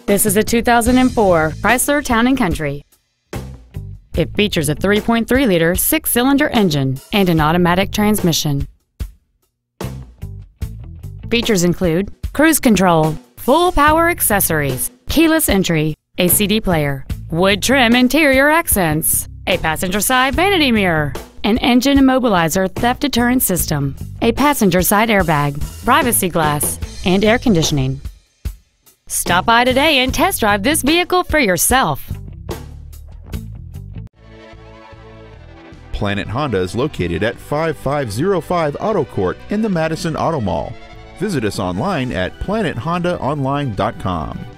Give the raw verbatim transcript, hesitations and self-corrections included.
This is a two thousand four Chrysler Town and Country. It features a three point three liter six-cylinder engine and an automatic transmission. Features include cruise control, full power accessories, keyless entry, a C D player, wood trim interior accents, a passenger side vanity mirror, an engine immobilizer theft deterrent system, a passenger side airbag, privacy glass, and air conditioning. Stop by today and test drive this vehicle for yourself. Planet Honda is located at five five zero five Auto Court in the Madison Auto Mall. Visit us online at planet honda online dot com.